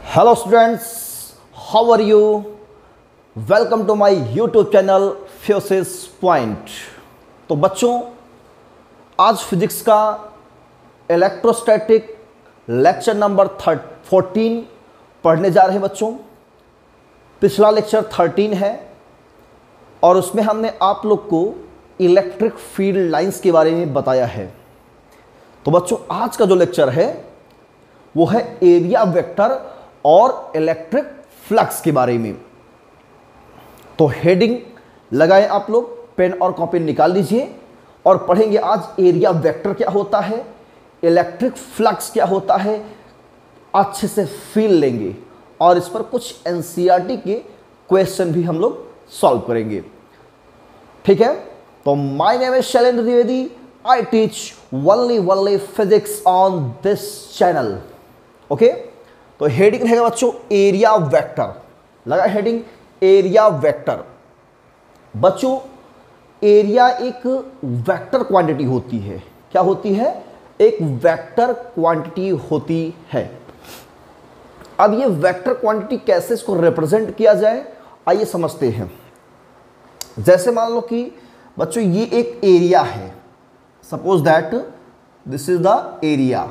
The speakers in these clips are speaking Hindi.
Hello students, how are you? Welcome to my YouTube channel Physics Point. तो बच्चों, आज फिजिक्स का इलेक्ट्रोस्टैटिक लेक्चर नंबर 14 पढ़ने जा रहे हैं बच्चों। पिछला लेक्चर 13 है और उसमें हमने आप लोग को इलेक्ट्रिक फील्ड लाइंस के बारे में बताया है। तो बच्चों, आज का जो लेक्चर है वो है एरिया वेक्टर और इलेक्ट्रिक फ्लक्स के बारे में। तो हेडिंग लगाएं आप लोग, पेन और कॉपी निकाल लीजिए और पढ़ेंगे आज एरिया वेक्टर क्या होता है, इलेक्ट्रिक फ्लक्स क्या होता है, अच्छे से फील लेंगे और इस पर कुछ एनसीईआरटी के क्वेश्चन भी हम लोग सॉल्व करेंगे। ठीक है? तो my name is Shailendra Dwivedi. I teach only physics on this channel. Okay, तो हेडिंग रहेगा बच्चों एरिया वेक्टर। लगा हेडिंग एरिया वेक्टर। बच्चों, एरिया एक वेक्टर क्वांटिटी होती है। क्या होती है? एक वेक्टर क्वांटिटी होती है। अब ये वेक्टर क्वांटिटी कैसे इसको रिप्रेजेंट किया जाए, आइए समझते हैं। जैसे मान लो कि बच्चों ये एक एरिया है, suppose that this is the area.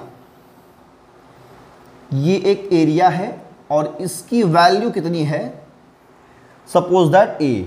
ये एक एरिया है और इसकी वैल्यू कितनी है? Suppose that A.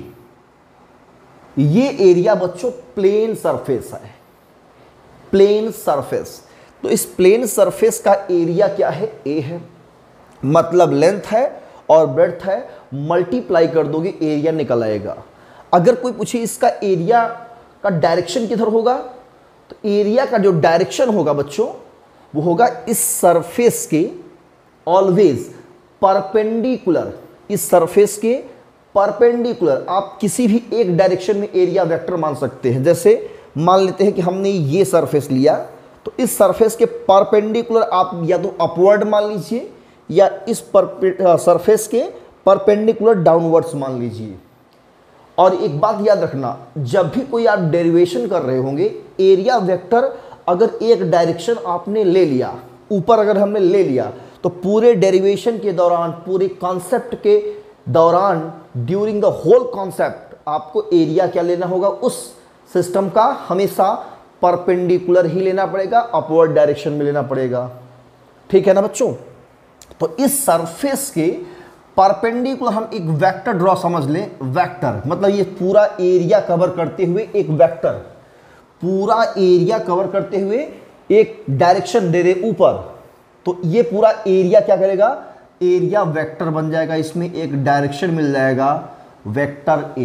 ये एरिया बच्चों प्लेन सरफेस है, प्लेन सरफेस। तो इस प्लेन सरफेस का एरिया क्या है? ए है। मतलब लेंथ है और ब्रेड्थ है, मल्टीप्लाई कर दोगे एरिया निकल आएगा। अगर कोई पूछे इसका एरिया का डायरेक्शन किधर होगा, तो एरिया का जो डायरेक्शन होगा बच्चों वो होगा इस सरफेस के ऑलवेज परपेंडिकुलर, इस सरफेस के परपेंडिकुलर। आप किसी भी एक डायरेक्शन में एरिया वेक्टर मान सकते हैं। जैसे मान लेते हैं कि हमने ये सरफेस लिया, तो इस सरफेस के परपेंडिकुलर आप या तो अपवर्ड मान लीजिए या इस सरफेस के परपेंडिकुलर डाउनवर्ड्स मान लीजिए। और एक बात याद रखना, जब भी कोई आप डेरिवेशन कर रहे होंगे, एरिया वेक्टर अगर एक डायरेक्शन आपने ले लिया, ऊपर अगर हमने ले लिया, तो पूरे डेरिवेशन के दौरान, पूरे कॉन्सेप्ट के दौरान, ड्यूरिंग द होल कॉन्सेप्ट आपको एरिया क्या लेना होगा? उस सिस्टम का हमेशा परपेंडिकुलर ही लेना पड़ेगा, अपवर्ड डायरेक्शन में लेना पड़ेगा। ठीक है ना बच्चों? तो इस सरफेस के परपेंडिकुलर हम एक वेक्टर ड्रॉ समझ लें। वेक्टर मतलब ये पूरा एरिया कवर करते हुए एक वेक्टर, पूरा एरिया कवर करते हुए एक डायरेक्शन दे दे ऊपर, तो ये पूरा एरिया क्या करेगा? एरिया वेक्टर बन जाएगा। इसमें एक डायरेक्शन मिल जाएगा, वेक्टर ए।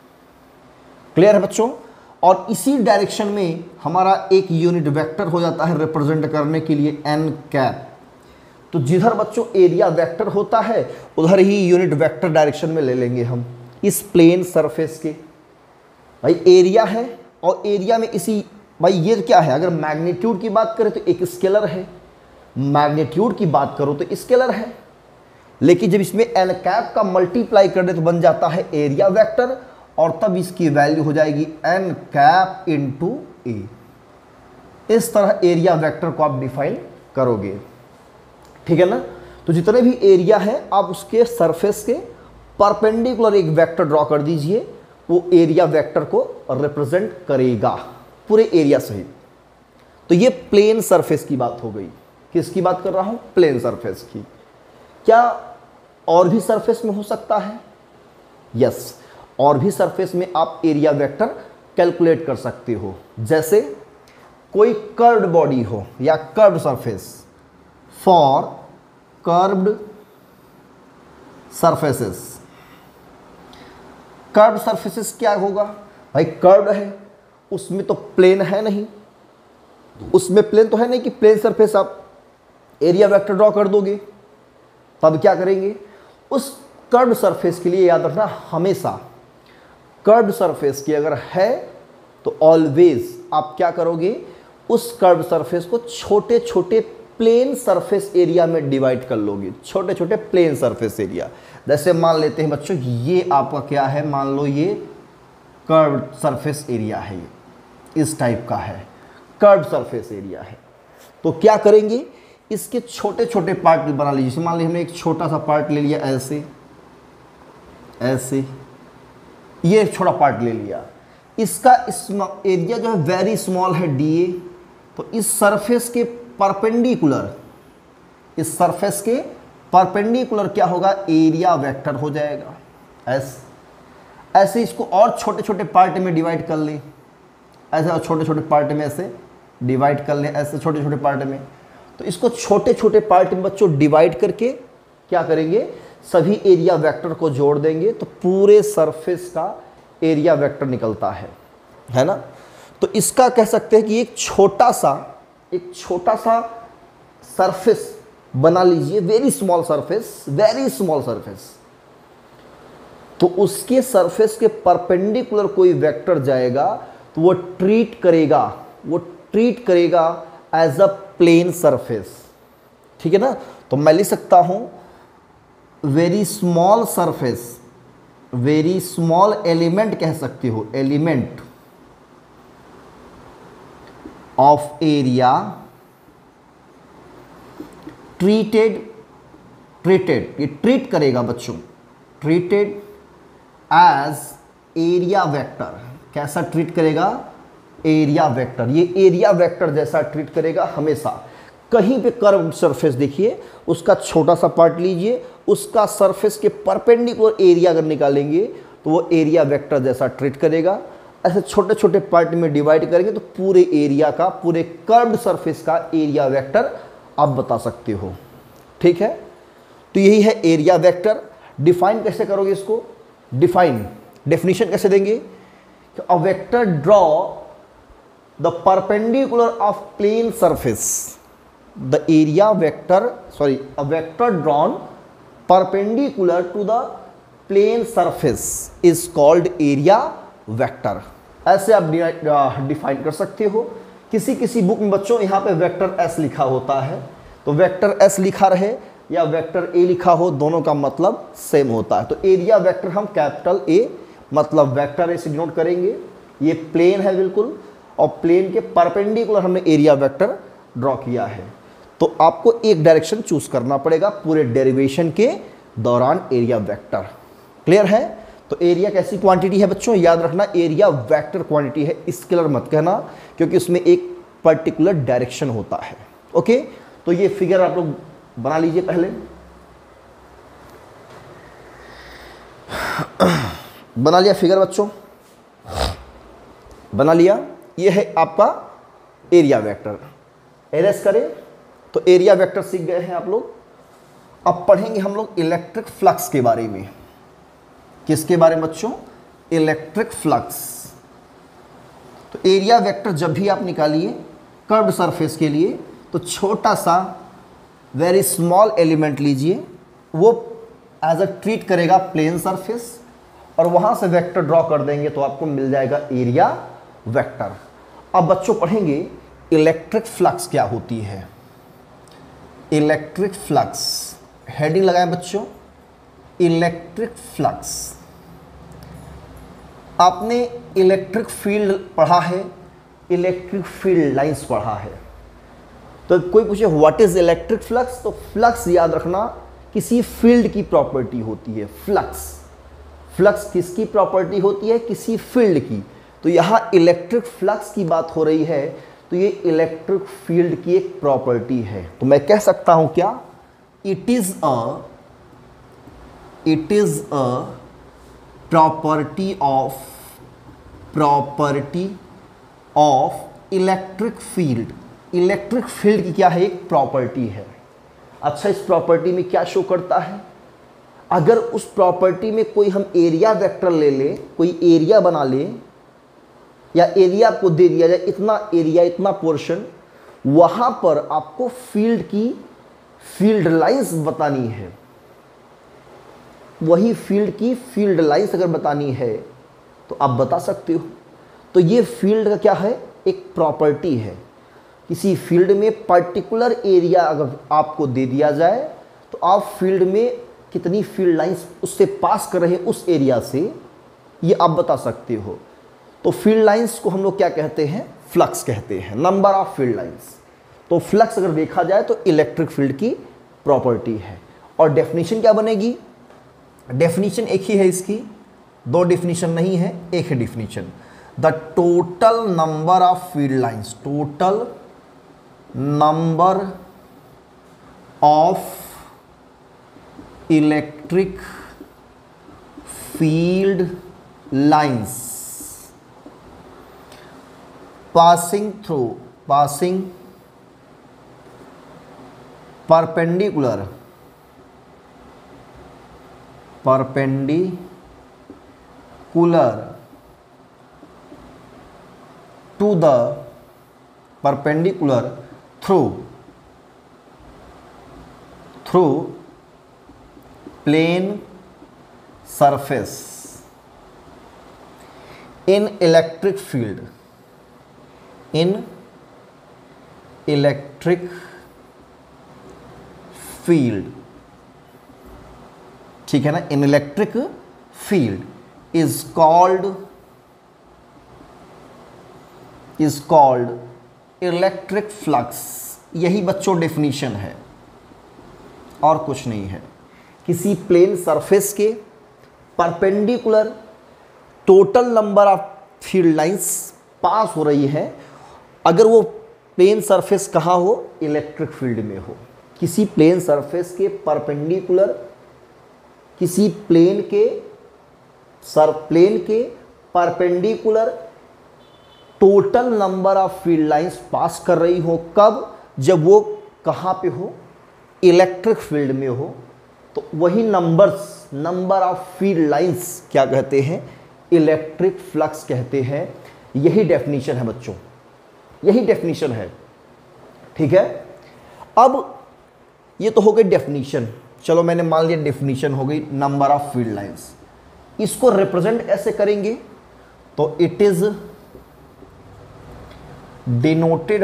क्लियर है बच्चों? और इसी डायरेक्शन में हमारा एक यूनिट वेक्टर हो जाता है रिप्रेजेंट करने के लिए, एन कैप। तो जिधर बच्चों एरिया वेक्टर होता है उधर ही यूनिट वेक्टर डायरेक्शन में ले लेंगे हम इस प्लेन सरफेस के। भाई एरिया है और एरिया में इसी, भाई ये क्या है? अगर मैग्नीट्यूड की बात करें तो एक स्केलर है, मैग्नीट्यूड की बात करो तो स्केलर है, लेकिन जब इसमें एन कैप का मल्टीप्लाई कर दे तो बन जाता है एरिया वेक्टर और तब इसकी वैल्यू हो जाएगी एन कैप इंटू ए। इस तरह एरिया वेक्टर को आप डिफाइन करोगे। ठीक है ना? तो जितने भी एरिया है आप उसके सरफेस के परपेंडिकुलर एक वेक्टर ड्रॉ कर दीजिए, वो एरिया वेक्टर को रिप्रेजेंट करेगा पूरे एरिया सहित। तो ये प्लेन सरफेस की बात हो गई। किसकी बात कर रहा हूं? प्लेन सरफेस की। क्या और भी सरफेस में हो सकता है? यस, और भी सरफेस में आप एरिया वेक्टर कैलकुलेट कर सकते हो। जैसे कोई कर्व्ड बॉडी हो या curved surface, for curved surfaces. Curved surfaces क्या होगा? भाई कर्व्ड है, उसमें तो प्लेन है नहीं, उसमें प्लेन तो है नहीं कि प्लेन सरफेस आप एरिया वेक्टर ड्रॉ कर दोगे। तब क्या करेंगे? उस कर्व्ड सरफेस के लिए याद रखना, हमेशा कर्व्ड सरफेस की अगर है तो ऑलवेज आप क्या करोगे? उस कर्व्ड सरफेस को छोटे छोटे प्लेन सरफेस एरिया में डिवाइड कर लोगे, छोटे छोटे प्लेन सरफेस एरिया। जैसे मान लेते हैं बच्चों ये आपका क्या है? मान लो ये कर्व्ड सरफेस एरिया है, ये इस टाइप का है, कर्व्ड सरफेस एरिया है। तो क्या करेंगे? इसके छोटे छोटे पार्ट बना लीजिए। मान लीजिए हमने एक छोटा सा पार्ट ले लिया, ऐसे ऐसे, ये एक छोटा पार्ट ले लिया, इसका एरिया जो है वेरी स्मॉल है, DA। तो इस सरफेस के परपेंडिकुलर, इस सरफेस के परपेंडिकुलर क्या होगा, एरिया वेक्टर हो जाएगा। ऐसे इसको और छोटे छोटे पार्ट में डिवाइड कर लें, ऐसे और छोटे छोटे पार्ट में ऐसे डिवाइड कर लें, ऐसे छोटे छोटे पार्ट में। तो इसको छोटे छोटे पार्ट में बच्चों डिवाइड करके क्या करेंगे, सभी एरिया वेक्टर को जोड़ देंगे तो पूरे सरफेस का एरिया वेक्टर निकलता है ना। तो इसका कह सकते हैं कि एक छोटा सा सरफेस बना लीजिए, वेरी स्मॉल सरफेस। तो उसके सरफेस के परपेंडिकुलर कोई वेक्टर जाएगा तो वो ट्रीट करेगा एज अ प्लेन सरफेस, ठीक है ना। तो मैं लिख सकता हूं very small surface, very small element कह सकते हो, एलिमेंट ऑफ एरिया ट्रीटेड, ये ट्रीट करेगा बच्चों, ट्रीटेड एज एरिया वेक्टर। कैसा ट्रीट करेगा, एरिया वेक्टर। ये एरिया वेक्टर जैसा ट्रीट करेगा हमेशा। कहीं पे कर्व सरफेस देखिए, उसका छोटा सा पार्ट लीजिए, उसका सरफेस के परपेंडिकुलर एरिया अगर निकालेंगे तो वो एरिया वेक्टर जैसा ट्रीट करेगा। ऐसे छोटे छोटे पार्ट में डिवाइड करेंगे तो पूरे एरिया का, पूरे कर्व्ड सरफेस का एरिया वेक्टर आप बता सकते हो, ठीक है। तो यही है एरिया वेक्टर। डिफाइन कैसे करोगे इसको, डेफिनेशन कैसे देंगे, a vector draw the perpendicular of plane surface, the area vector, a vector drawn perpendicular to the plane surface is called area vector. ऐसे आप डिफाइन कर सकते हो। किसी बुक में बच्चों यहाँ पे वेक्टर एस लिखा होता है, तो वेक्टर एस लिखा रहे या वेक्टर ए लिखा हो, दोनों का मतलब सेम होता है। तो एरिया वेक्टर हम कैपिटल ए मतलब वेक्टर ए से डिनोट करेंगे। ये प्लेन है बिल्कुल, और प्लेन के परपेंडिकुलर हमने एरिया वेक्टर ड्रॉ किया है। तो आपको एक डायरेक्शन चूज करना पड़ेगा पूरे डेरिवेशन के दौरान, एरिया वेक्टर। क्लियर है। तो एरिया कैसी क्वांटिटी है बच्चों, याद रखना एरिया वेक्टर क्वांटिटी है, स्केलर मत कहना, क्योंकि उसमें एक पर्टिकुलर डायरेक्शन होता है। ओके, तो ये फिगर आप लोग बना लीजिए पहले। बना लिया फिगर बच्चों, बना लिया। ये है आपका एरिया वेक्टर। एरेस करें तो एरिया वेक्टर सीख गए हैं आप लोग। अब पढ़ेंगे हम लोग इलेक्ट्रिक फ्लक्स के बारे में। किसके बारे में बच्चों, इलेक्ट्रिक फ्लक्स। तो एरिया वेक्टर जब भी आप निकालिए कर्व्ड सरफेस के लिए, तो छोटा सा वेरी स्मॉल एलिमेंट लीजिए, वो एज अ ट्रीट करेगा प्लेन सरफेस, और वहां से वेक्टर ड्रॉ कर देंगे तो आपको मिल जाएगा एरिया वेक्टर। अब बच्चों पढ़ेंगे इलेक्ट्रिक फ्लक्स क्या होती है। इलेक्ट्रिक फ्लक्स, हेडिंग लगाएं बच्चों, इलेक्ट्रिक फ्लक्स। आपने इलेक्ट्रिक फील्ड पढ़ा है, इलेक्ट्रिक फील्ड लाइंस पढ़ा है। तो कोई पूछे व्हाट इज इलेक्ट्रिक फ्लक्स, तो फ्लक्स याद रखना किसी फील्ड की प्रॉपर्टी होती है। फ्लक्स किसकी प्रॉपर्टी होती है, किसी फील्ड की। तो यहां इलेक्ट्रिक फ्लक्स की बात हो रही है, तो ये इलेक्ट्रिक फील्ड की एक प्रॉपर्टी है। तो मैं कह सकता हूं क्या, it is a property of electric field. Electric field की क्या है, एक प्रॉपर्टी है। अच्छा, इस प्रॉपर्टी में क्या शो करता है, अगर उस प्रॉपर्टी में कोई हम एरिया वेक्टर ले ले, कोई एरिया बना ले, या एरिया को दे दिया जाए इतना एरिया, इतना पोर्शन, वहां पर आपको फील्ड की फील्ड लाइंस बतानी है। वही फील्ड की फील्ड लाइंस अगर बतानी है तो आप बता सकते हो। तो ये फील्ड का क्या है, एक प्रॉपर्टी है। किसी फील्ड में पर्टिकुलर एरिया अगर आपको दे दिया जाए तो आप फील्ड में कितनी फील्ड लाइंस उससे पास कर रहे हैं, उस एरिया से, ये आप बता सकते हो। तो फील्ड लाइंस को हम लोग क्या कहते हैं, फ्लक्स कहते हैं, नंबर ऑफ फील्ड लाइंस। तो फ्लक्स अगर देखा जाए तो इलेक्ट्रिक फील्ड की प्रॉपर्टी है। और डेफिनेशन क्या बनेगी? डेफिनेशन एक ही है इसकी, दो डेफिनेशन नहीं है, एक है definition. The total number of field lines, total number of electric field lines passing perpendicular to the perpendicular through plane surface in electric field, ठीक है ना, in electric field is called electric flux. यही बच्चों डेफिनेशन है और कुछ नहीं है। किसी प्लेन सरफेस के perpendicular total number of field lines pass हो रही है, अगर वो प्लेन सरफेस कहाँ हो? इलेक्ट्रिक फील्ड में हो। किसी प्लेन सरफेस के परपेंडिकुलर, किसी प्लेन के perpendicular total number of field lines pass कर रही हो, कब? जब वो कहाँ पे हो? इलेक्ट्रिक फील्ड में हो। तो वही नंबर ऑफ फील्ड लाइंस क्या कहते हैं? इलेक्ट्रिक फ्लक्स कहते हैं। यही डेफिनेशन है बच्चों, यही डेफिनेशन है, ठीक है। अब ये तो हो गई डेफिनेशन, चलो मैंने मान लिया डेफिनेशन हो गई नंबर ऑफ फील्ड लाइंस। इसको रिप्रेजेंट ऐसे करेंगे तो it is denoted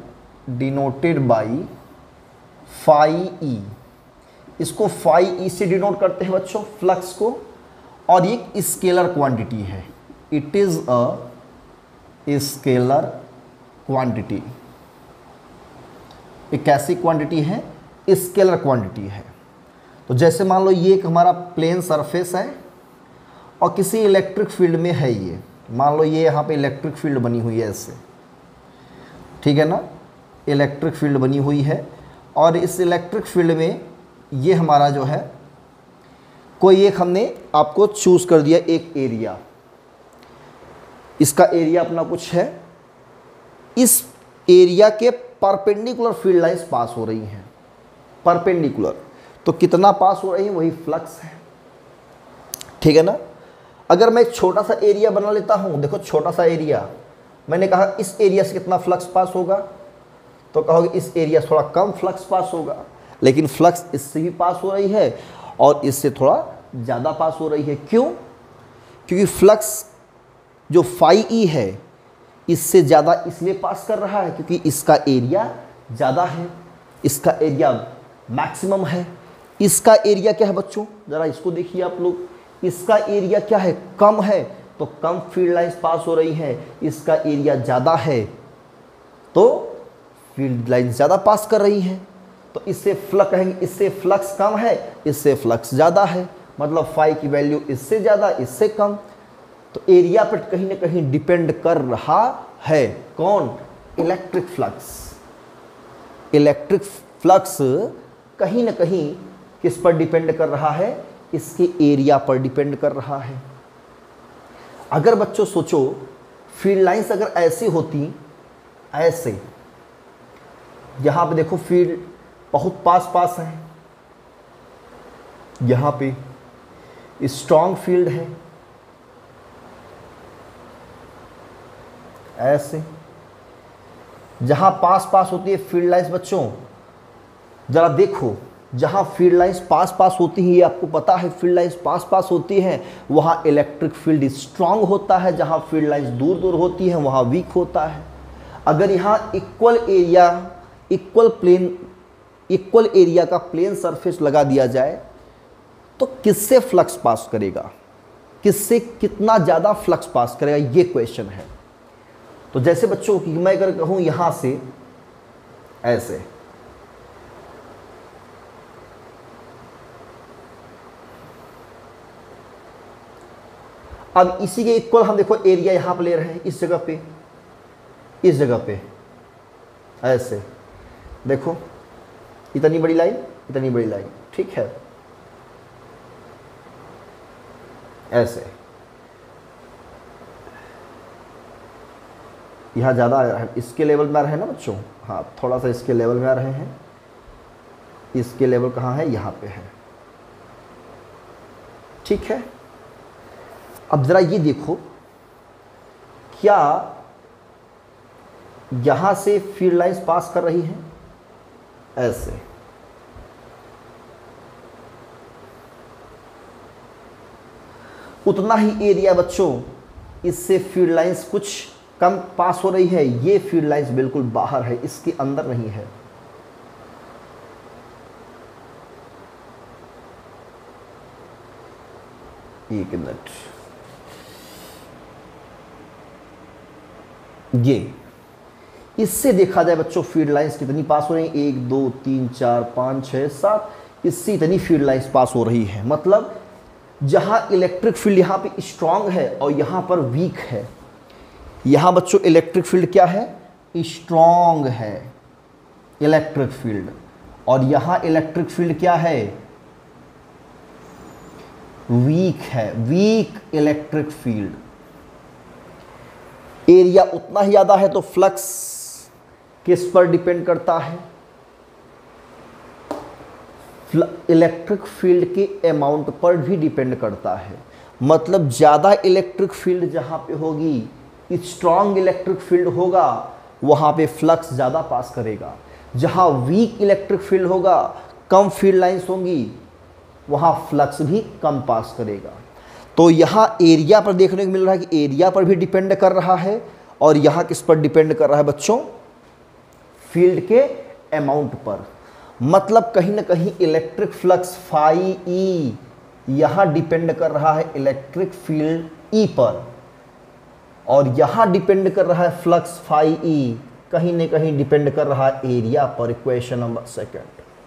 by phi E. इसको फाई ई से डिनोट करते हैं बच्चों फ्लक्स को, और ये एक स्केलर क्वांटिटी है। It is a scalar quantity. एक कैसी क्वांटिटी है? स्केलर क्वांटिटी है। तो जैसे मान लो ये एक हमारा प्लेन सरफेस है और किसी इलेक्ट्रिक फील्ड में है, ये मान लो ये यहाँ पे इलेक्ट्रिक फील्ड बनी हुई है इससे, ठीक है ना, इलेक्ट्रिक फील्ड बनी हुई है। और इस इलेक्ट्रिक फील्ड में ये हमारा जो है कोई एक हमने आपको चूज कर दिया एक एरिया, इसका एरिया अपना कुछ है, इस एरिया के परपेंडिकुलर फील्ड लाइंस पास हो रही हैं, परपेंडिकुलर। तो कितना पास हो रही है? वही फ्लक्स है, ठीक है ना। अगर मैं एक छोटा सा एरिया बना लेता हूं, देखो छोटा सा एरिया, मैंने कहा इस एरिया से कितना फ्लक्स पास होगा, तो कहोगे इस एरिया से थोड़ा कम फ्लक्स पास होगा, लेकिन फ्लक्स इससे भी पास हो रही है और इससे थोड़ा ज़्यादा पास हो रही है। क्यों? क्योंकि फ्लक्स जो फाई ई है इससे ज़्यादा इसलिए पास कर रहा है क्योंकि इसका एरिया ज़्यादा है, इसका एरिया मैक्सिमम है। इसका एरिया क्या है बच्चों? ज़रा इसको देखिए आप लोग, इसका एरिया क्या है? कम है, तो कम फील्ड लाइंस पास हो रही है। इसका एरिया ज़्यादा है तो फील्ड लाइंस ज़्यादा पास कर रही हैं। तो इससे फ्लक्स कहेंगे, इससे फ्लक्स कम है, इससे फ्लक्स ज़्यादा है, मतलब फाई की वैल्यू इससे ज़्यादा इससे कम। तो एरिया पर कहीं ना कहीं डिपेंड कर रहा है कौन? Electric flux. इलेक्ट्रिक फ्लक्स कहीं ना कहीं किस पर डिपेंड कर रहा है? इसके एरिया पर डिपेंड कर रहा है। अगर बच्चों सोचो फील्ड लाइंस अगर ऐसी होती, ऐसे यहाँ पे देखो फील्ड बहुत पास पास है, यहाँ पे स्ट्रॉन्ग फील्ड है, ऐसे जहाँ पास पास होती है फील्ड लाइंस बच्चों, ज़रा देखो जहाँ फील्ड लाइंस पास पास होती हैं, ये आपको पता है फील्ड लाइंस पास पास होती हैं, वहाँ इलेक्ट्रिक फील्ड स्ट्रांग होता है, जहाँ फील्ड लाइंस दूर दूर होती हैं वहाँ वीक होता है। अगर यहाँ इक्वल एरिया, इक्वल एरिया का प्लेन सरफेस लगा दिया जाए तो किससे फ्लक्स पास करेगा, किससे कितना ज़्यादा फ्लक्स पास करेगा, ये क्वेश्चन है। तो जैसे बच्चों की मैं अगर कहूँ यहाँ से ऐसे। अब इसी के इक्वल हम देखो एरिया यहां पर ले रहे हैं, इस जगह पे, इस जगह पे ऐसे। देखो इतनी बड़ी लाइन, इतनी बड़ी लाइन, ठीक है, ऐसे। यहां ज्यादा इसके लेवल में आ रहे हैं ना बच्चों, हाँ थोड़ा सा इसके लेवल में आ रहे हैं। इसके लेवल कहाँ है, यहां पे है, ठीक है। अब जरा ये देखो, क्या यहां से फील्ड लाइंस पास कर रही हैं, ऐसे। उतना ही एरिया बच्चों इससे फील्ड लाइंस कुछ कम पास हो रही है। ये फील्ड लाइंस बिल्कुल बाहर है, इसके अंदर नहीं है। एक मिनट, ये इससे देखा जाए बच्चों फील्ड लाइंस कितनी पास हो रही हैं, 1 2 3 4 5 6 7, इससे इतनी फील्ड लाइंस पास हो रही है। मतलब जहां इलेक्ट्रिक फील्ड यहां पे स्ट्रांग है और यहां पर वीक है, यहां बच्चों इलेक्ट्रिक फील्ड क्या है, स्ट्रांग है इलेक्ट्रिक फील्ड, और यहां इलेक्ट्रिक फील्ड क्या है, वीक है, वीक इलेक्ट्रिक फील्ड। एरिया उतना ही ज्यादा है तो फ्लक्स किस पर डिपेंड करता है, इलेक्ट्रिक फील्ड के अमाउंट पर भी डिपेंड करता है। मतलब ज़्यादा इलेक्ट्रिक फील्ड जहाँ पे होगी, स्ट्रॉन्ग इलेक्ट्रिक फील्ड होगा, वहाँ पे फ्लक्स ज़्यादा पास करेगा। जहाँ वीक इलेक्ट्रिक फील्ड होगा, कम फील्ड लाइंस होंगी, वहाँ फ्लक्स भी कम पास करेगा। तो यहाँ एरिया पर देखने को मिल रहा है कि एरिया पर भी डिपेंड कर रहा है, और यहाँ किस पर डिपेंड कर रहा है बच्चों, फील्ड के अमाउंट पर। मतलब कहीं ना कहीं इलेक्ट्रिक फ्लक्स फाई ई यहां डिपेंड कर रहा है इलेक्ट्रिक फील्ड ई पर, और यहां डिपेंड कर रहा है फ्लक्स फाई ई कहीं ना कहीं डिपेंड कर रहा है एरिया पर। Equation number 2।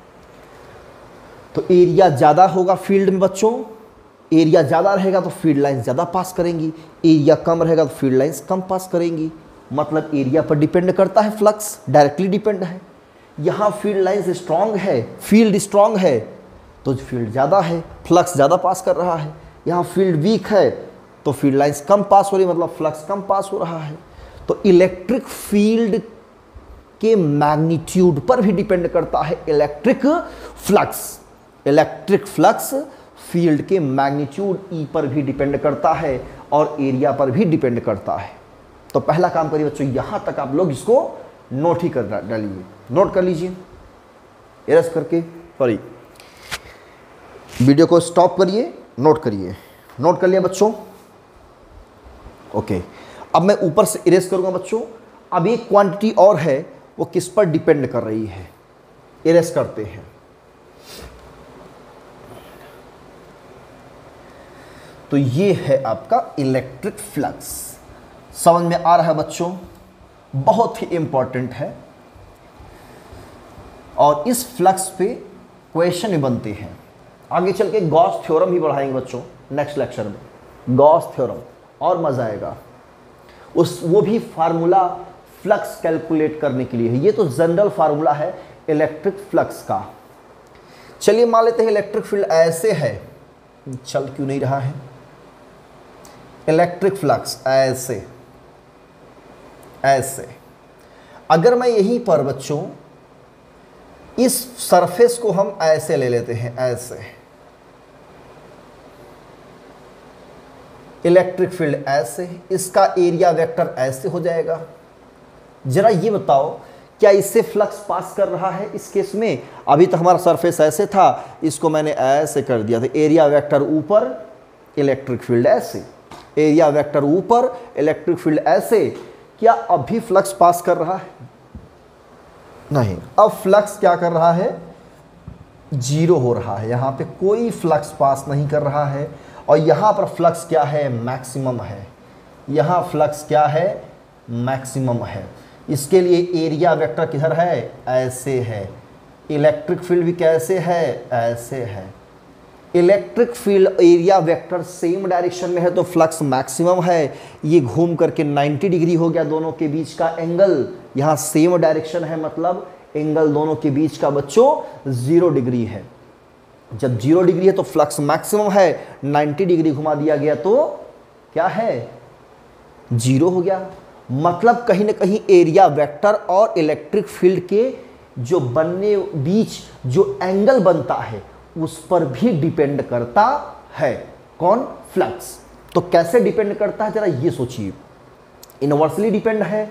तो एरिया ज्यादा होगा फील्ड में बच्चों, एरिया ज्यादा रहेगा तो फील्ड लाइंस ज्यादा पास करेंगी, एरिया कम रहेगा तो फील्ड लाइंस कम पास करेंगी। मतलब एरिया पर डिपेंड करता है फ्लक्स, डायरेक्टली डिपेंड है। यहाँ फील्ड लाइंस स्ट्रांग है, फील्ड स्ट्रांग है तो फील्ड ज़्यादा है, फ्लक्स ज़्यादा पास कर रहा है। यहाँ फील्ड वीक है तो फील्ड लाइंस कम पास हो रही, मतलब फ्लक्स कम पास हो रहा है। तो इलेक्ट्रिक फील्ड के मैग्नीट्यूड पर भी डिपेंड करता है electric flux. Electric flux field के मैग्नीट्यूड ई पर भी डिपेंड करता है और एरिया पर भी डिपेंड करता है। तो पहला काम करिए बच्चों, यहाँ तक आप लोग इसको नोट ही कर डालिए, नोट कर लीजिए एरस करके। सॉरी, वीडियो को स्टॉप करिए, नोट करिए। नोट कर लिया बच्चों, ओके। अब मैं ऊपर से इरेज करूंगा बच्चों। अब एक क्वांटिटी और है, वो किस पर डिपेंड कर रही है, इरेज करते हैं। तो ये है आपका इलेक्ट्रिक फ्लक्स। समझ में आ रहा है बच्चों, बहुत ही इंपॉर्टेंट है, और इस फ्लक्स पे क्वेश्चन भी बनते हैं। आगे चल के गॉस थ्योरम भी पढ़ाएंगे बच्चों नेक्स्ट लेक्चर में, गॉस थ्योरम, और मजा आएगा। वो भी फार्मूला फ्लक्स कैलकुलेट करने के लिए है। ये तो जनरल फार्मूला है इलेक्ट्रिक फ्लक्स का। चलिए मान लेते हैं इलेक्ट्रिक फील्ड ऐसे है, चल क्यों नहीं रहा है, इलेक्ट्रिक फ्लक्स ऐसे ऐसे। अगर मैं यहीं पर बच्चों इस सरफेस को हम ऐसे ले लेते हैं, ऐसे, इलेक्ट्रिक फील्ड ऐसे, इसका एरिया वेक्टर ऐसे हो जाएगा। जरा ये बताओ, क्या इससे फ्लक्स पास कर रहा है इस केस में? अभी तक हमारा सरफेस ऐसे था, इसको मैंने ऐसे कर दिया, तो एरिया वेक्टर ऊपर, इलेक्ट्रिक फील्ड ऐसे, एरिया वेक्टर ऊपर, इलेक्ट्रिक फील्ड ऐसे। क्या अभी फ्लक्स पास कर रहा है? नहीं। अब फ्लक्स क्या कर रहा है, जीरो हो रहा है। यहां पे कोई फ्लक्स पास नहीं कर रहा है, और यहां पर फ्लक्स क्या है, मैक्सिमम है। यहां फ्लक्स क्या है, मैक्सिमम है। इसके लिए एरिया वेक्टर किधर है, ऐसे है। इलेक्ट्रिक फील्ड भी कैसे है, ऐसे है। Electric field area vector same direction में है तो फ्लक्स मैक्सिमम है। ये घूम करके 90 डिग्री हो गया दोनों के बीच का एंगल। यहाँ सेम डायरेक्शन है मतलब एंगल दोनों के बीच का बच्चों 0 डिग्री है। जब 0 डिग्री है तो फ्लक्स मैक्सिमम है, 90 डिग्री घुमा दिया गया तो क्या है, 0 हो गया। मतलब कहीं ना कहीं एरिया वेक्टर और इलेक्ट्रिक फील्ड के जो बनने बीच जो एंगल बनता है उस पर भी डिपेंड करता है। कौन, फ्लक्स। तो कैसे डिपेंड करता है जरा ये सोचिए। इनवर्सली डिपेंड है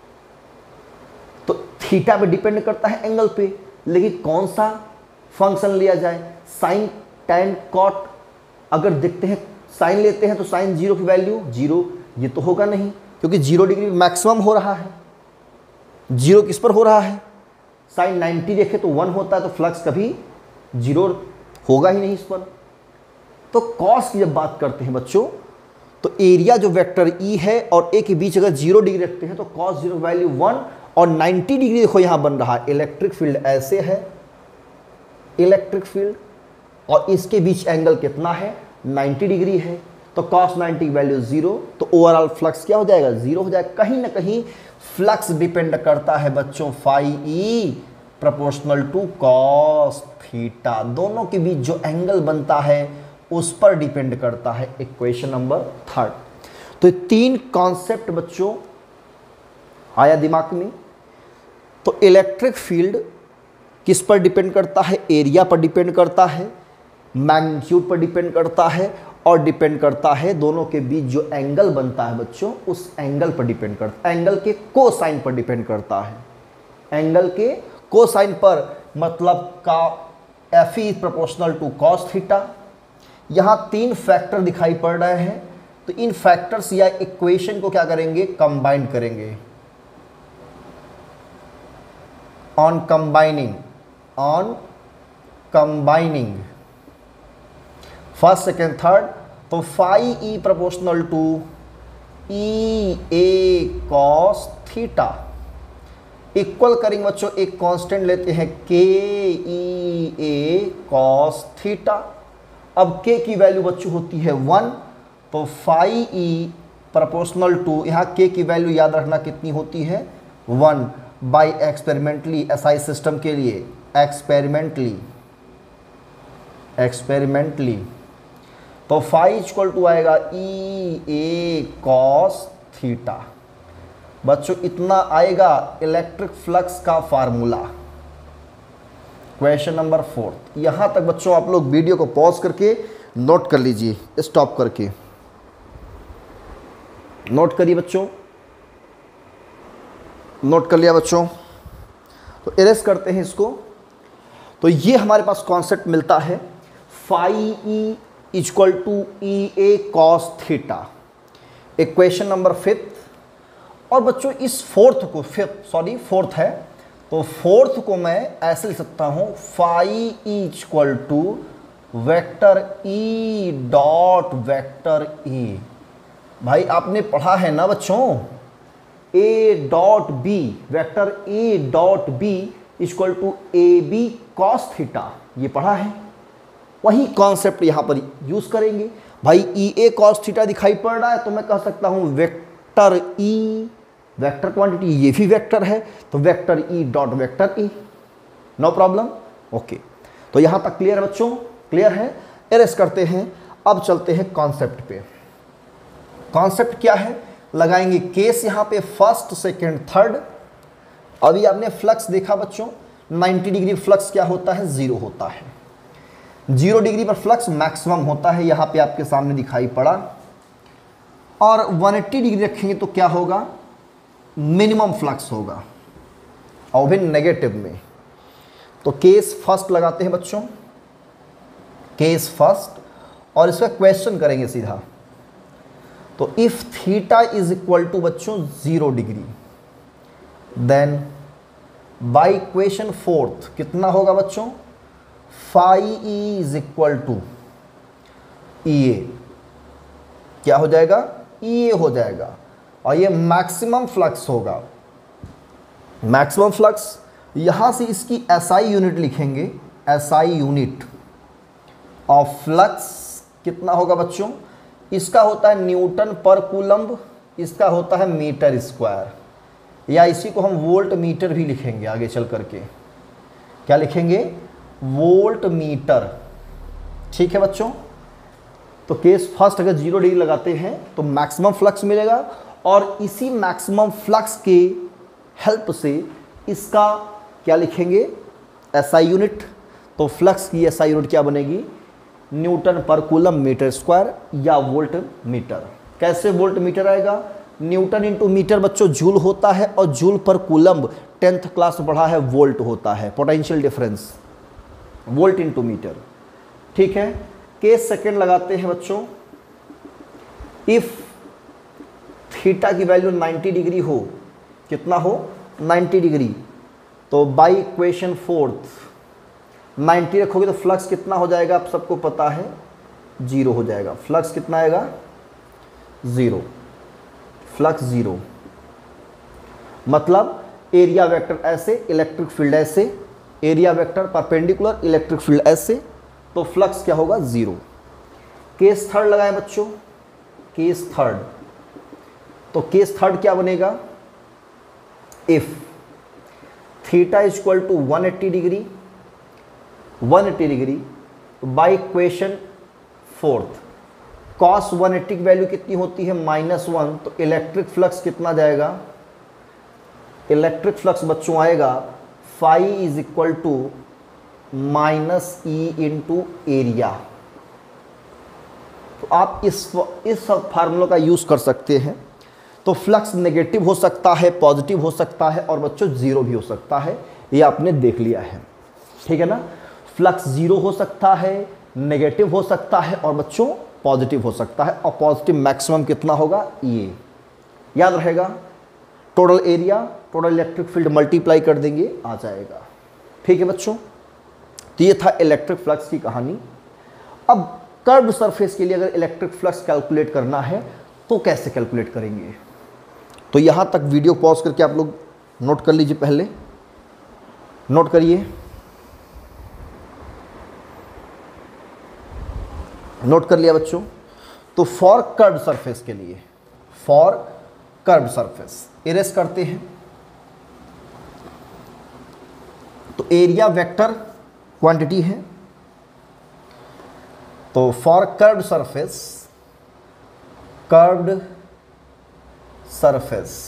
तो थीटा पे डिपेंड करता है एंगल पे, लेकिन कौन सा फंक्शन लिया जाए, साइन, टैन, कॉट। अगर देखते हैं साइन लेते हैं तो साइन 0 की वैल्यू 0, ये तो होगा नहीं क्योंकि 0 डिग्री मैक्सिमम हो रहा है। 0 किस पर हो रहा है, साइन 90 देखे तो 1 होता है, तो फ्लक्स कभी 0 होगा ही नहीं इस पर। तो कॉस की जब बात करते हैं बच्चों तो एरिया जो वेक्टर ई है और ए के बीच अगर 0 डिग्री रखते हैं तो कॉस 0 वैल्यू 1 और 90 डिग्री देखो यहां बन रहा है। इलेक्ट्रिक फील्ड ऐसे है, इलेक्ट्रिक फील्ड, और इसके बीच एंगल कितना है, 90 डिग्री है, तो cos 90 वैल्यू 0, तो ओवरऑल फ्लक्स क्या हो जाएगा, 0 हो जाएगा। कहीं ना कहीं फ्लक्स डिपेंड करता है बच्चों phi E proportional to cos theta, दोनों के बीच जो एंगल बनता है उस पर डिपेंड करता है। Equation number 3। तो ये 3 कॉन्सेप्ट बच्चों आया दिमाग में। तो इलेक्ट्रिक फील्ड किस पर डिपेंड करता है, एरिया पर डिपेंड करता है, मैग्नीट्यूड पर डिपेंड करता है, और डिपेंड करता है दोनों के बीच जो एंगल बनता है बच्चों उस एंगल पर डिपेंड करता है, एंगल के कोसाइन पर डिपेंड करता है। एंगल के कोसाइन पर मतलब का F E proportional to cos theta. यहाँ 3 फैक्टर दिखाई पड़ रहे हैं तो इन फैक्टर्स या इक्वेशन को क्या करेंगे, कंबाइन करेंगे। On combining first second third, तो phi E proportional to E A cos theta equal करेंगे बच्चों, एक कांस्टेंट लेते हैं के ई ए कॉस थीटा। अब के की वैल्यू बच्चों होती है 1, तो फाई ई प्रोपोर्शनल टू, यहाँ के की वैल्यू याद रखना कितनी होती है 1 बाई एक्सपेरिमेंटली, एसआई सिस्टम के लिए एक्सपेरिमेंटली, तो फाई इक्वल टू आएगा ई ए कॉस थीटा। बच्चों इतना आएगा इलेक्ट्रिक फ्लक्स का फार्मूला। Question number 4। यहां तक बच्चों आप लोग वीडियो को पॉज करके नोट कर लीजिए, स्टॉप करके नोट करिए बच्चों, नोट कर लिया बच्चों, तो इरेज करते हैं इसको। तो ये हमारे पास कॉन्सेप्ट मिलता है phi E equal to E A cos theta, equation number 5। और बच्चों इस फोर्थ है, तो फोर्थ को मैं ऐसे लिख सकता हूं phi equal to vector E dot vector A. भाई आपने पढ़ा है ना बच्चों, A dot B, vector A dot B equal to A B cos theta, ये पढ़ा है। वही कॉन्सेप्ट यहां पर यूज करेंगे। भाई ई ए कॉस थीटा दिखाई पड़ रहा है तो मैं कह सकता हूं वेक्टर ई, वेक्टर क्वांटिटी, ये भी वेक्टर है तो vector E dot vector E, no problem. Okay, तो यहां तक क्लियर है बच्चों, क्लियर है। एरेस्ट करते हैं, अब चलते हैं कॉन्सेप्ट पे। कॉन्सेप्ट क्या है, लगाएंगे केस यहां पे फर्स्ट सेकेंड थर्ड। अभी आपने फ्लक्स देखा बच्चों, 90 डिग्री फ्लक्स क्या होता है, 0 होता है। 0 डिग्री पर फ्लक्स मैक्सिमम होता है, यहां पे आपके सामने दिखाई पड़ा। और 180 डिग्री रखेंगे तो क्या होगा, मिनिमम फ्लक्स होगा, और भी नेगेटिव में। तो केस फर्स्ट लगाते हैं बच्चों, केस फर्स्ट, और इसका क्वेश्चन करेंगे सीधा। तो if theta is equal to बच्चों 0 डिग्री, देन बाई इक्वेशन 4 कितना होगा बच्चों, phi E is equal to E A, क्या हो जाएगा, ई ए हो जाएगा, और ये मैक्सिमम फ्लक्स होगा। मैक्सिमम फ्लक्स, यहां से इसकी एसआई यूनिट लिखेंगे, एसआई यूनिट ऑफ फ्लक्स कितना होगा बच्चों, इसका होता है न्यूटन पर कूलम्ब, इसका होता है मीटर स्क्वायर, या इसी को हम वोल्ट मीटर भी लिखेंगे आगे चल करके, क्या लिखेंगे, वोल्ट मीटर। ठीक है बच्चों, तो केस फर्स्ट अगर 0 डिग्री लगाते हैं तो मैक्सिमम फ्लक्स मिलेगा, और इसी मैक्सिमम फ्लक्स के हेल्प से इसका क्या लिखेंगे, एसआई यूनिट। तो फ्लक्स की एसआई यूनिट क्या बनेगी, न्यूटन पर कूलम मीटर स्क्वायर या वोल्ट मीटर। कैसे वोल्ट मीटर आएगा, न्यूटन इंटू मीटर बच्चों जूल होता है, और जूल पर कूलम 10th क्लास में पढ़ा है वोल्ट होता है, potential difference, volt into metre. ठीक है, केस सेकेंड लगाते हैं बच्चों, इफ थीटा की वैल्यू 90 डिग्री हो, कितना हो, 90 डिग्री, तो बाई इक्वेशन फोर्थ 90 रखोगे तो फ्लक्स कितना हो जाएगा, आप सबको पता है 0 हो जाएगा। फ्लक्स कितना आएगा, 0, फ्लक्स 0, मतलब एरिया वेक्टर ऐसे, इलेक्ट्रिक फील्ड ऐसे, area vector perpendicular, electric field ऐसे, तो फ्लक्स क्या होगा, 0। केस थर्ड लगाएं बच्चों, केस थर्ड, तो केस थर्ड क्या बनेगा, if theta is equal to 180 degree, 180 degree, by equation fourth cos 180 की वैल्यू कितनी होती है, -1, तो इलेक्ट्रिक फ्लक्स कितना जाएगा, इलेक्ट्रिक फ्लक्स बच्चों आएगा phi is equal to -E into area. तो आप इस फार्मूला का यूज कर सकते हैं। तो फ्लक्स नेगेटिव हो सकता है, पॉजिटिव हो सकता है, और बच्चों 0 भी हो सकता है, ये आपने देख लिया है। ठीक है ना, फ्लक्स 0 हो सकता है, नेगेटिव हो सकता है, और बच्चों पॉजिटिव हो सकता है, और पॉजिटिव मैक्सिमम कितना होगा, ये याद रहेगा। Total area, total electric field multiply कर देंगे, आ जाएगा। ठीक है बच्चों, तो ये था इलेक्ट्रिक फ्लक्स की कहानी। अब कर्व्ड सरफेस के लिए अगर इलेक्ट्रिक फ्लक्स कैलकुलेट करना है तो कैसे कैलकुलेट करेंगे, तो यहां तक वीडियो पॉज करके आप लोग नोट कर लीजिए, पहले नोट करिए, नोट कर लिया बच्चों। तो फॉर कर्व्ड सरफेस के लिए, फॉर कर्व्ड सरफेस इरेज करते हैं, तो एरिया वेक्टर क्वांटिटी है, तो for curved surface, curved surface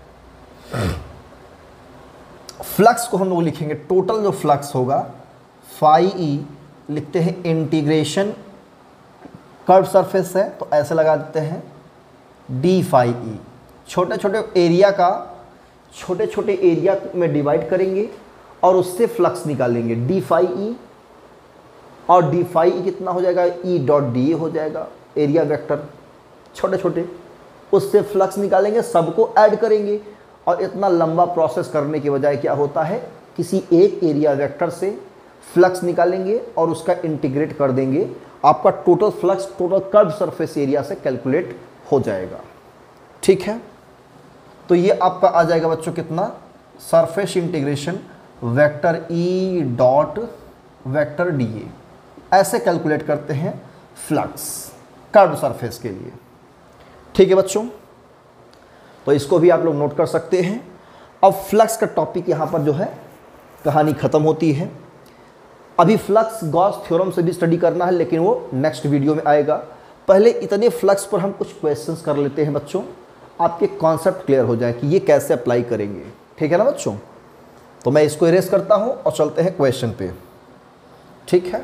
flux को हम लोग लिखेंगे, टोटल जो फ्लक्स होगा फाई ई, लिखते हैं इंटीग्रेशन, कर्व सरफेस है तो ऐसे लगा देते हैं डी फाई ई, छोटे छोटे एरिया का, छोटे छोटे एरिया में डिवाइड करेंगे और उससे फ्लक्स निकालेंगे, डी फाई ई, और डी फाई ई कितना हो जाएगा, ई डॉट डी ए हो जाएगा, एरिया वेक्टर छोटे छोटे, उससे फ्लक्स निकालेंगे, सबको ऐड करेंगे, और इतना लंबा प्रोसेस करने के बजाय क्या होता है, किसी एक एरिया वेक्टर से फ्लक्स निकालेंगे और उसका इंटीग्रेट कर देंगे, आपका total flux total curve surface area से कैलकुलेट हो जाएगा। ठीक है, तो ये आपका आ जाएगा बच्चों कितना, surface integration vector E dot vector D A, ऐसे कैलकुलेट करते हैं फ्लक्स कर्व सरफेस के लिए। ठीक है बच्चों, तो इसको भी आप लोग नोट कर सकते हैं। अब फ्लक्स का टॉपिक यहाँ पर जो है कहानी ख़त्म होती है। अभी फ्लक्स गॉस थ्योरम से भी स्टडी करना है, लेकिन वो नेक्स्ट वीडियो में आएगा। पहले इतने फ्लक्स पर हम कुछ क्वेश्चंस कर लेते हैं बच्चों, आपके कॉन्सेप्ट क्लियर हो जाए कि ये कैसे अप्लाई करेंगे। ठीक है ना बच्चों, तो मैं इसको इरेज करता हूँ और चलते हैं क्वेश्चन पे। ठीक है,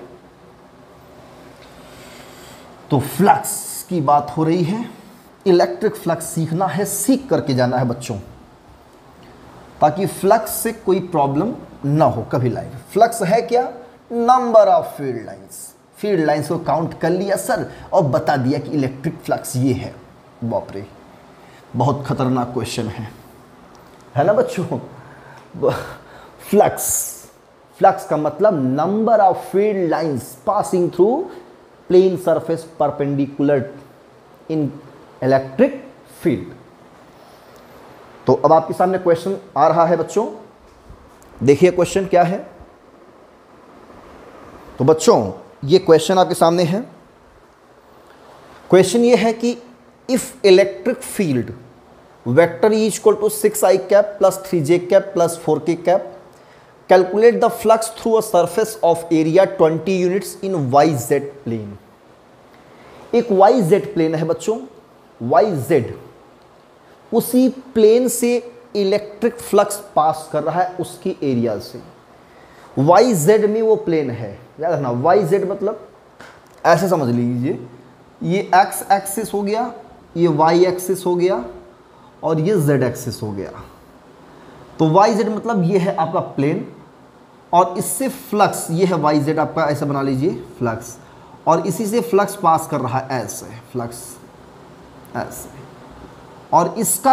तो फ्लक्स की बात हो रही है, इलेक्ट्रिक फ्लक्स सीखना है, सीख करके जाना है बच्चों, ताकि फ्लक्स से कोई प्रॉब्लम ना हो कभी लाइफ। फ्लक्स है क्या, number of field lines, field lines को काउंट कर लिया सर और बता दिया कि इलेक्ट्रिक फ्लक्स ये है। बाप रे, बहुत खतरनाक क्वेश्चन है ना बच्चों। फ्लक्स, फ्लक्स का मतलब number of field lines passing through plane surface perpendicular in electric field. तो अब आपके सामने क्वेश्चन आ रहा है बच्चों, देखिए क्वेश्चन क्या है। तो बच्चों ये क्वेश्चन आपके सामने है। क्वेश्चन ये है कि if electric field vector is equal to 6i cap plus 3j cap plus 4k cap, calculate the flux through a surface of area 20 units in YZ plane. एक YZ प्लेन है बच्चों, YZ, उसी प्लेन से इलेक्ट्रिक फ्लक्स पास कर रहा है उसकी एरिया से। YZ में वो प्लेन है, याद रखना। YZ मतलब ऐसे समझ लीजिए, ये X एक्सिस हो गया, ये Y एक्सिस हो गया और ये Z एक्सिस हो गया। तो YZ मतलब ये है आपका प्लेन और इससे फ्लक्स, ये है YZ आपका, ऐसे बना लीजिए फ्लक्स, और इसी से फ्लक्स पास कर रहा है ऐसे, फ्लक्स ऐसे। और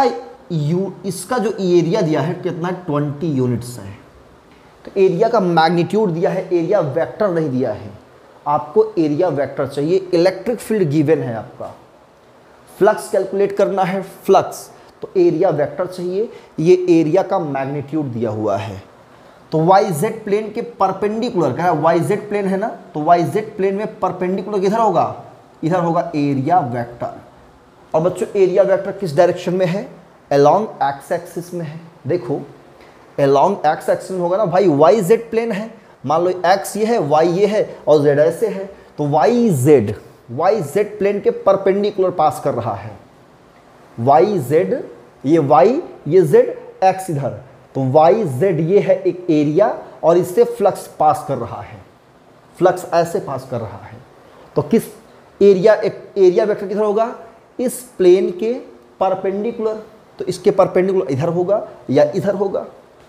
इसका जो एरिया दिया है कितना, 20 यूनिट्स है। तो एरिया का मैग्नीट्यूड दिया है, एरिया वेक्टर नहीं दिया है। आपको एरिया वेक्टर चाहिए। इलेक्ट्रिक फील्ड गिवन है आपका, फ्लक्स कैलकुलेट करना है, फ्लक्स, तो एरिया वेक्टर चाहिए। ये एरिया का मैग्नीट्यूड दिया हुआ है। तो YZ प्लेन के परपेंडिकुलर, क्या है, YZ प्लेन है ना, तो YZ प्लेन में परपेंडिकुलर किधर होगा, इधर होगा एरिया वेक्टर। और बच्चों एरिया वेक्टर किस डायरेक्शन में है, अलोंग एक्स एक्सिस में है। देखो अलोंग एक्स एक्सिस में होगा ना भाई, YZ प्लेन है, मान लो x ये है, y ये है और z ऐसे है, तो YZ प्लेन के परपेंडिकुलर पास कर रहा है। YZ, ये y, ये z, x इधर, तो YZ ये है एक एरिया और इससे फ्लक्स पास कर रहा है, फ्लक्स ऐसे पास कर रहा है। तो किस एरिया, एक एरिया वेक्टर किधर होगा, इस प्लेन के परपेंडिकुलर। तो इसके परपेंडिकुलर इधर होगा या इधर होगा,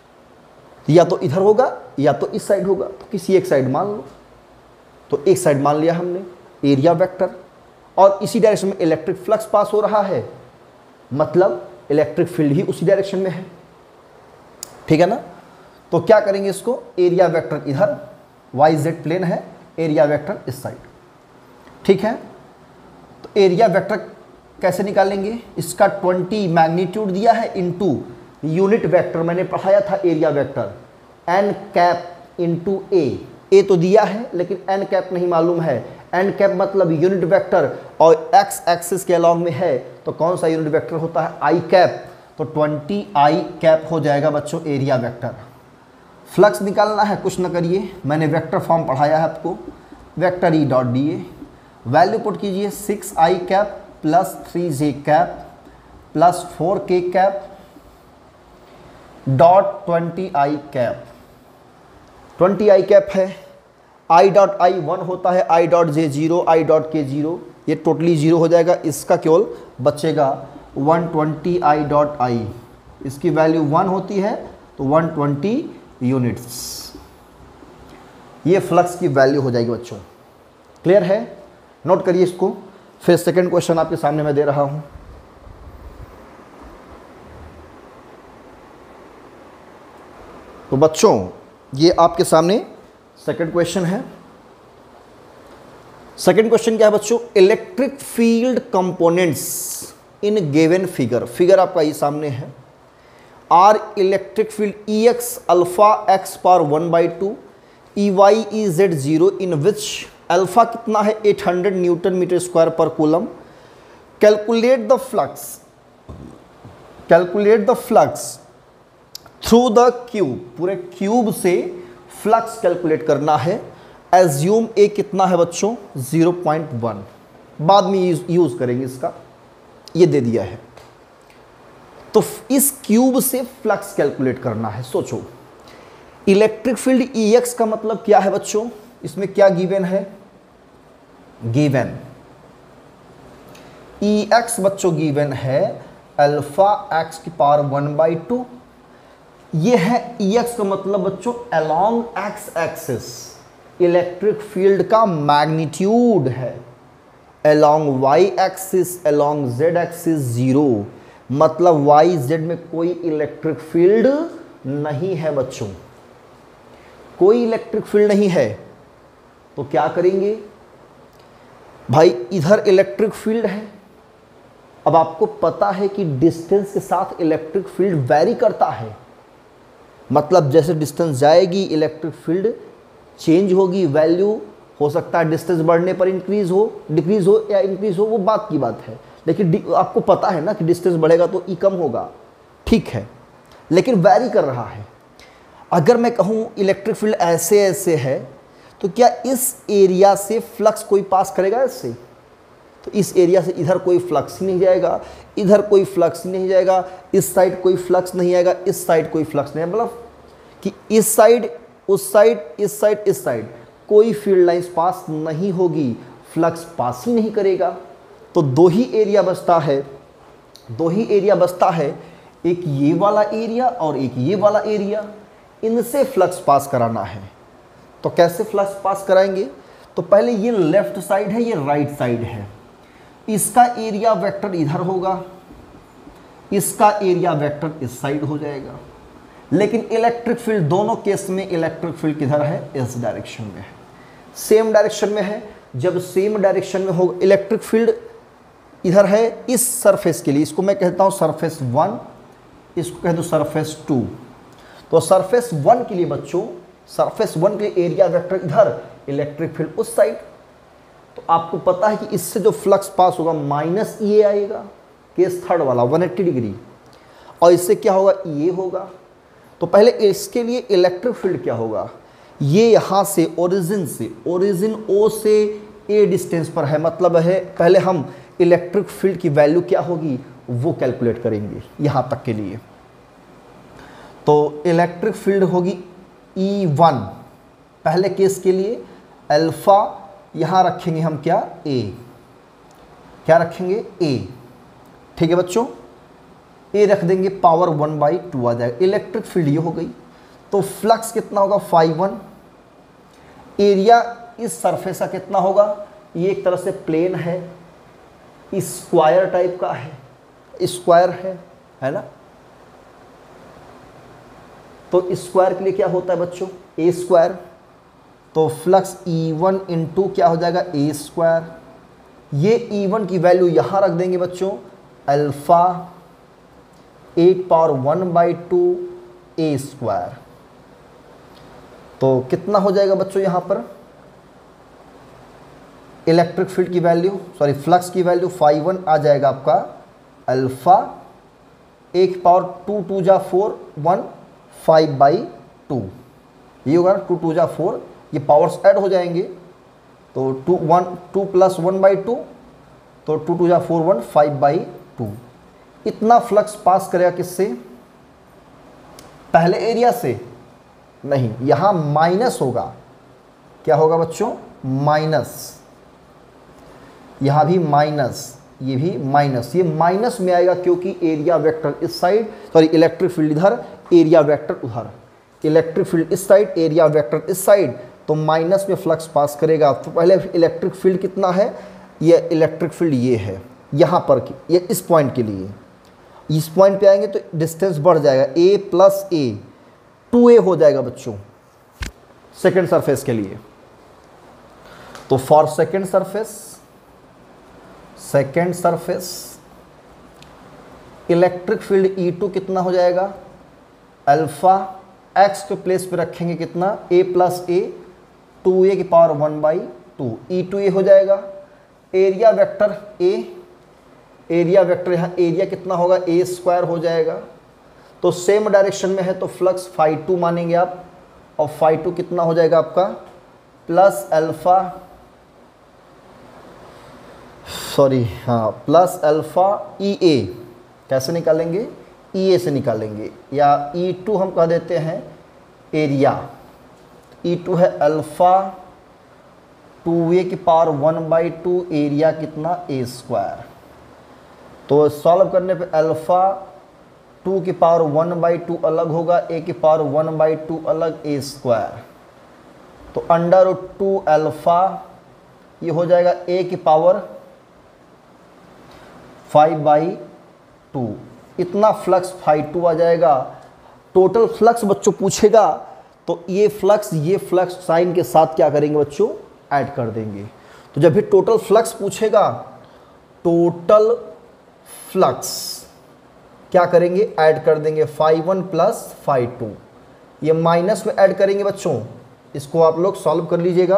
या तो इधर होगा या तो इस साइड होगा, तो किसी एक साइड मान लो। तो एक साइड मान लिया हमने एरिया वेक्टर, और इसी डायरेक्शन में इलेक्ट्रिक फ्लक्स पास हो रहा है, मतलब इलेक्ट्रिक फील्ड ही उसी डायरेक्शन में है, ठीक है ना। तो क्या करेंगे इसको, एरिया वेक्टर इधर, YZ प्लेन है, एरिया वेक्टर इस साइड, ठीक है। तो एरिया वेक्टर कैसे निकालेंगे, इसका 20 मैग्नीट्यूड दिया है इनटू यूनिट वेक्टर, मैंने पढ़ाया था area vector, n cap into A तो दिया है लेकिन n कैप नहीं मालूम है। n कैप मतलब यूनिट वेक्टर और x एक्सिस के अलॉन्ग में है, तो कौन सा यूनिट वेक्टर होता है, i कैप, तो 20i कैप हो जाएगा बच्चों एरिया वेक्टर। फ्लक्स निकालना है, कुछ ना करिए, मैंने वेक्टर फॉर्म पढ़ाया है आपको, vector E dot D A, value put कीजिए 6i cap plus 3j cap plus 4k cap dot 20i cap. 20i cap है, i डॉट i 1 होता है, i dot j 0, i dot k 0, ये टोटली 0 हो जाएगा, इसका केवल बचेगा 120i डॉट i, इसकी वैल्यू 1 होती है तो 120 यूनिट्स, ये फ्लक्स की वैल्यू हो जाएगी बच्चों। क्लियर है, नोट करिए इसको। फिर सेकंड क्वेश्चन आपके सामने मैं दे रहा हूं। तो बच्चों ये आपके सामने सेकंड क्वेश्चन है। सेकंड क्वेश्चन क्या है बच्चों, electric field components in given figure, figure आपका ये सामने है। Are electric field EX alpha x power 1/2 EY EZ 0 in which alpha कितना है 800 न्यूटन मीटर स्क्वायर पर coulomb. Calculate the flux through the cube, पूरे क्यूब से फ्लक्स कैलकुलेट करना है। एज्यूम ए कितना है बच्चों 0.1, बाद में यूज करेंगे इसका, ये दे दिया है। तो इस क्यूब से फ्लक्स कैलकुलेट करना है। सोचो इलेक्ट्रिक फील्ड EX का मतलब क्या है बच्चों, इसमें क्या गिवन है, गिवन EX बच्चों गिवन है अल्फा x की पावर 1/2, ये है EX का मतलब बच्चों along x axis electric field का मैग्नीट्यूड है, along y axis along z axis 0, मतलब YZ में कोई इलेक्ट्रिक फील्ड नहीं है बच्चों, कोई इलेक्ट्रिक फील्ड नहीं है। तो क्या करेंगे भाई, इधर इलेक्ट्रिक फील्ड है, अब आपको पता है कि डिस्टेंस के साथ इलेक्ट्रिक फील्ड वेरी करता है, मतलब जैसे डिस्टेंस जाएगी इलेक्ट्रिक फील्ड चेंज होगी, वैल्यू हो सकता है डिस्टेंस बढ़ने पर इंक्रीज हो, डिक्रीज हो या इंक्रीज हो, वो बात की बात है। लेकिन आपको पता है ना कि डिस्टेंस बढ़ेगा तो ई कम होगा, ठीक है, लेकिन वैरी कर रहा है। अगर मैं कहूँ इलेक्ट्रिक फील्ड ऐसे ऐसे है तो क्या इस एरिया से फ्लक्स कोई पास करेगा इससे? तो इस एरिया से इधर कोई फ्लक्स ही नहीं जाएगा, इधर कोई फ्लक्स ही नहीं जाएगा, इस साइड कोई फ्लक्स नहीं आएगा, इस साइड कोई फ्लक्स नहीं, मतलब कि इस साइड, उस साइड, इस साइड, इस साइड कोई फील्ड लाइंस पास नहीं होगी, फ्लक्स पास ही नहीं करेगा। तो दो ही एरिया बचता है, दो ही एरिया बचता है, एक ये वाला एरिया और एक ये वाला एरिया, इनसे फ्लक्स पास कराना है। तो कैसे फ्लक्स पास कराएंगे? तो पहले ये लेफ्ट साइड है, ये राइट साइड है, इसका एरिया वेक्टर इधर होगा, इसका एरिया वेक्टर इस साइड हो जाएगा। लेकिन इलेक्ट्रिक फील्ड दोनों केस में इलेक्ट्रिक फील्ड किधर है? इस डायरेक्शन में है, सेम डायरेक्शन में है। जब सेम डायरेक्शन में हो, इलेक्ट्रिक फील्ड इधर है इस सरफेस के लिए, इसको मैं कहता हूँ सरफेस 1, इसको कह दो सरफेस 2। तो सरफेस 1 के लिए बच्चों, सरफेस 1 के लिए एरिया वेक्टर इधर, इलेक्ट्रिक फील्ड उस साइड। तो आपको पता है कि इससे जो फ्लक्स पास होगा माइनस ये आएगा, केस थर्ड वाला 180 डिग्री, और इससे क्या होगा? ये होगा। तो पहले इसके लिए इलेक्ट्रिक फील्ड क्या होगा? ये यहाँ से ओरिजिन से, ओरिजिन ओ से ए डिस्टेंस पर है, मतलब है पहले हम इलेक्ट्रिक फील्ड की वैल्यू क्या होगी वो कैलकुलेट करेंगे यहाँ तक के लिए। तो इलेक्ट्रिक फील्ड होगी E1 पहले केस के लिए, अल्फा यहाँ रखेंगे हम क्या? A, क्या रखेंगे? A, ठीक है बच्चों, A रख देंगे, पावर 1/2 आ जाएगा। इलेक्ट्रिक फील्ड ये हो गई। तो फ्लक्स कितना होगा? φ1। एरिया इस सरफेस का कितना होगा? ये एक तरह से प्लेन है, स्क्वायर टाइप का है, स्क्वायर है ना। तो स्क्वायर के लिए क्या होता है बच्चों? A square. तो फ्लक्स E1 इंटू क्या हो जाएगा? A square. ये E1 की वैल्यू यहाँ रख देंगे बच्चों, अल्फा 8^1/2 ए स्क्वायर। तो कितना हो जाएगा बच्चों यहाँ पर? इलेक्ट्रिक फील्ड की वैल्यू, सॉरी फ्लक्स की वैल्यू φ1 आ जाएगा आपका अल्फा 1^2 2 4 1 5/2, ये होगा ना, 2 2 4, ये पावर्स ऐड हो जाएंगे। तो 2 + 1/2, तो 2 2 4 1 5/2। इतना फ्लक्स पास करेगा किससे? पहले एरिया से नहीं, यहाँ माइनस होगा। क्या होगा बच्चों? माइनस। यहाँ भी माइनस, ये भी माइनस, ये माइनस में आएगा क्योंकि एरिया वेक्टर इस साइड, सॉरी इलेक्ट्रिक फील्ड इधर, एरिया वेक्टर उधर, इलेक्ट्रिक फील्ड इस साइड, एरिया वेक्टर इस साइड, तो माइनस में फ्लक्स पास करेगा। तो पहले इलेक्ट्रिक फील्ड कितना है? ये इलेक्ट्रिक फील्ड ये है यहाँ पर, ये इस पॉइंट के लिए, इस पॉइंट पे आएंगे तो डिस्टेंस बढ़ जाएगा, A + A 2A हो जाएगा बच्चों सेकेंड सरफेस के लिए। तो for second surface electric field E2 कितना हो जाएगा? अल्फा x के प्लेस पे रखेंगे कितना? A + A 2A की पावर 1/2 E2A हो जाएगा। Area vector A, area vector यहाँ एरिया कितना होगा? A स्क्वायर हो जाएगा। तो सेम डायरेक्शन में है तो फ्लक्स φ2 मानेंगे आप, और φ2 कितना हो जाएगा आपका? प्लस अल्फा, सॉरी हाँ, प्लस अल्फा EA, कैसे निकालेंगे? EA से निकालेंगे, या E2 हम कह देते हैं एरिया। E2 है अल्फा 2A की पावर 1/2, एरिया कितना? A square. तो सॉल्व करने पे अल्फा 2 की पावर 1/2 अलग होगा, A की पावर 1/2 अलग, A स्क्वायर। तो √2 अल्फा ये हो जाएगा A की पावर 5/2। इतना फ्लक्स φ2 आ जाएगा। टोटल फ्लक्स बच्चों पूछेगा तो ये फ्लक्स साइन के साथ क्या करेंगे बच्चों? ऐड कर देंगे। तो जब भी टोटल फ्लक्स पूछेगा, टोटल फ्लक्स क्या करेंगे, ऐड कर देंगे φ1 प्लस φ2, ये माइनस में ऐड करेंगे बच्चों, इसको आप लोग सॉल्व कर लीजिएगा।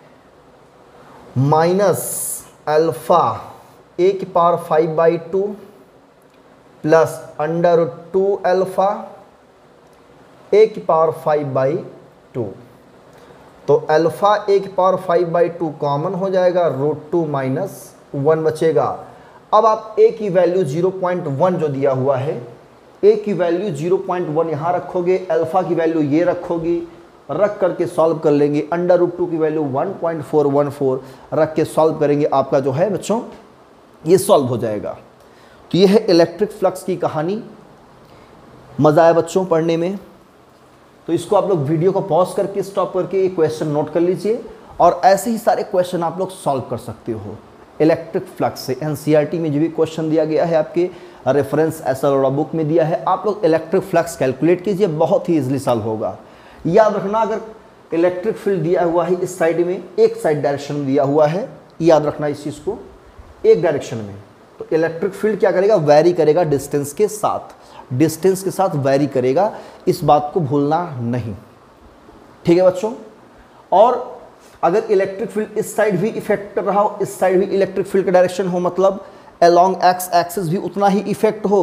माइनस अल्फा a की पावर 5/2 प्लस √2 अल्फा a की पावर 5/2, तो अल्फा a की पावर 5/2 कॉमन हो जाएगा, √2 माइनस 1 बचेगा। अब आप a की वैल्यू 0.1 जो दिया हुआ है, a की वैल्यू 0.1 यहाँ रखोगे, अल्फा की वैल्यू ये रखोगी, रख करके सॉल्व कर लेंगे। √2 की वैल्यू 1.414 रख के सॉल्व करेंगे, आपका जो है बच्चों ये सॉल्व हो जाएगा। तो ये है इलेक्ट्रिक फ्लक्स की कहानी। मज़ा आया बच्चों पढ़ने में? तो इसको आप लोग वीडियो को पॉज करके स्टॉप करके ये क्वेश्चन नोट कर लीजिए, और ऐसे ही सारे क्वेश्चन आप लोग सॉल्व कर सकते हो इलेक्ट्रिक फ्लक्स से। एनसीईआरटी में जो भी क्वेश्चन दिया गया है, आपके रेफरेंस एसएल बुक में दिया है, आप लोग इलेक्ट्रिक फ्लक्स कैलकुलेट कीजिए, बहुत ही ईजिली सॉल्व होगा। याद रखना, अगर इलेक्ट्रिक फील्ड दिया हुआ है इस साइड में, एक साइड डायरेक्शन में दिया हुआ है, याद रखना इस चीज़ को, एक डायरेक्शन में, तो इलेक्ट्रिक फील्ड क्या करेगा, वैरी करेगा डिस्टेंस के साथ, डिस्टेंस के साथ वैरी करेगा, इस बात को भूलना नहीं। ठीक है बच्चों? और अगर इलेक्ट्रिक फील्ड इस साइड भी इफेक्ट कर रहा हो, इस साइड भी इलेक्ट्रिक फील्ड का डायरेक्शन हो, मतलब अलोंग एक्स एक्सिस भी उतना ही इफेक्ट हो,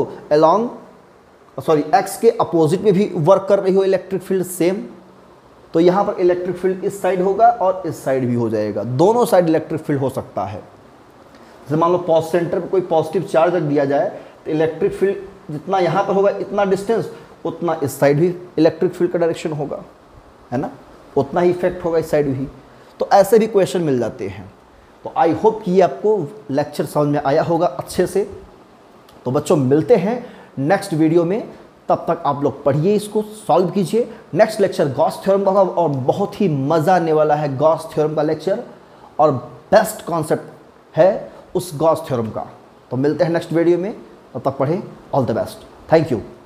एक्स के अपोजिट में भी वर्क कर रही हो इलेक्ट्रिक फील्ड सेम, तो यहाँ पर इलेक्ट्रिक फील्ड इस साइड होगा और इस साइड भी हो जाएगा, दोनों साइड इलेक्ट्रिक फील्ड हो सकता है। जैसे मान लो पॉज सेंटर पर कोई पॉजिटिव चार्ज रख दिया जाए, तो इलेक्ट्रिक फील्ड जितना यहाँ पर होगा इतना डिस्टेंस, उतना इस साइड भी इलेक्ट्रिक फील्ड का डायरेक्शन होगा, है ना, उतना ही इफेक्ट होगा इस साइड भी। तो ऐसे भी क्वेश्चन मिल जाते हैं। तो आई होप कि ये आपको लेक्चर समझ में आया होगा अच्छे से। तो बच्चों मिलते हैं नेक्स्ट वीडियो में, तब तक आप लोग पढ़िए, इसको सॉल्व कीजिए। नेक्स्ट लेक्चर गॉस थ्योरम का होगा और बहुत ही मज़ा आने वाला है गॉस थ्योरम का लेक्चर, और बेस्ट कॉन्सेप्ट है उस गॉस थ्योरम का। तो मिलते हैं नेक्स्ट वीडियो में, तब तक पढ़ें। All the best, thank you.